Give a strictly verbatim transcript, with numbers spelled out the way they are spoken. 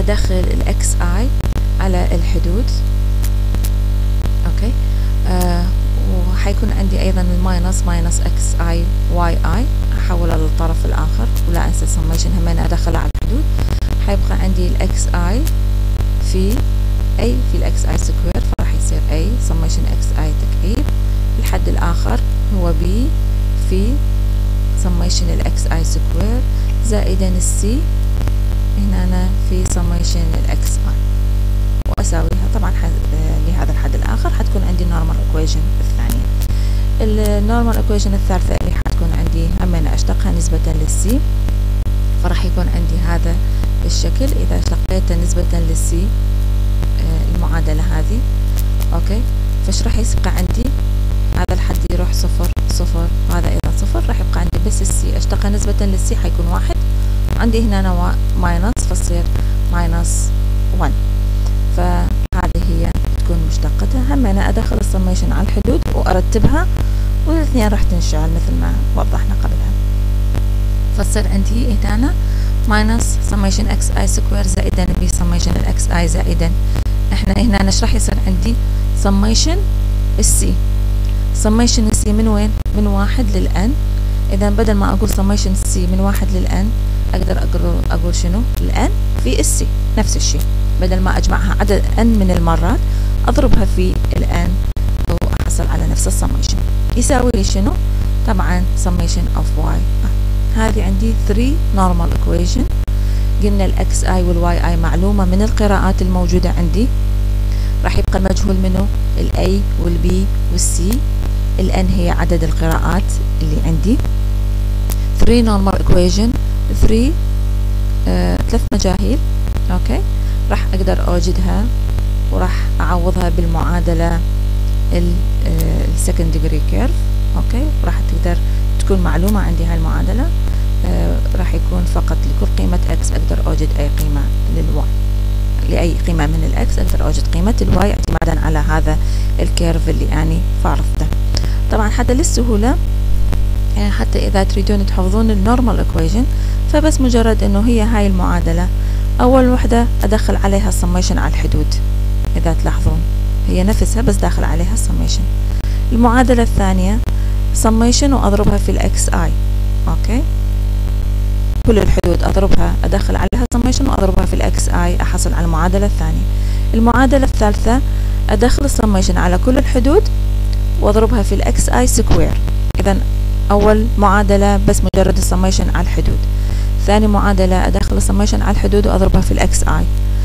أدخل الإكس آي على الحدود. أوكي. آه وحيكون عندي أيضا الماينس ماينس إكس آي واي آي، أحولها للطرف الآخر ولا أنسى سميشن همين أدخلها على الحدود. حيبقى عندي الإكس آي في أي في الإكس آي سكوير، فراح يصير أي سميشن إكس آي تكعيب. الحد الآخر هو بي في سميشن الإكس آي سكوير زائدا السي هنا أنا في سميشن الإكس آي، وأساويها طبعا لهذا الحد الآخر. حتكون عندي النورمال إيكويشن الثانية. النورمال إيكويشن الثالثة اللي حتكون عندي همين أشتقها نسبة للسي، فراح يكون عندي هذا الشكل. إذا اشتقيتها نسبة للسي المعادلة هذه، أوكي، فايش راح يبقى عندي؟ هذا الحد يروح صفر صفر وهذا أيضا صفر، راح يبقى عندي بس السي. اشتقها نسبة للسي حيكون واحد، عندي هنا أنا ماينس فتصير ماينس ون، فهذه هي تكون مشتقتها. هم أنا أدخل السميشن على الحدود وأرتبها، والاثنين راح تنشعل مثل ما وضحنا قبلها. فتصير عندي هنا ماينس سميشن اكس اي سكوير زائدا بي سميشن الاكس اي زائدا احنا هنا ايش راح يصير عندي؟ سميشن السي. سميشن السي من وين؟ من واحد للان. اذا بدل ما اقول سميشن السي من واحد للان اقدر اقول اقول شنو؟ الان في السي، نفس الشيء. بدل ما اجمعها عدد ان من المرات اضربها في الان واحصل على نفس السميشن. يساوي لي شنو؟ طبعا سميشن اوف واي. هذه عندي ثلاثة normal equation. قلنا الاكس اي والواي اي معلومة من القراءات الموجودة عندي. راح يبقى المجهول منه الاي والبي والسي. الان هي عدد القراءات اللي عندي. ثلاثة normal equation، ثلاثة آه، ثلاث مجاهيل. اوكي، راح اقدر اوجدها وراح اعوضها بالمعادلة السكند ديجري كيرف. اوكي، راح تقدر تكون معلومة عندي هاي المعادلة. آه راح يكون فقط لكل قيمة اكس اقدر اوجد اي قيمة للواي، لاي قيمة من الاكس اقدر اوجد قيمة الواي اعتمادا على هذا الكيرف اللي يعني فعرفته. طبعا حتى للسهولة، يعني حتى اذا تريدون تحفظون النورمال ايكويشن، فبس مجرد انه هي هاي المعادلة اول وحدة ادخل عليها السميشن على الحدود. اذا تلاحظون هي نفسها بس داخل عليها السميشن. المعادلة الثانية سميشن واضربها في الاكس اي. اوكي، كل الحدود اضربها ادخل عليها سميشن واضربها في الاكس اي احصل على المعادلة الثانية. المعادلة الثالثة ادخل السميشن على كل الحدود واضربها في الاكس اي سكوير. اذا اول معادلة بس مجرد السميشن على الحدود. ثاني معادلة ادخل السميشن على الحدود واضربها في الاكس اي.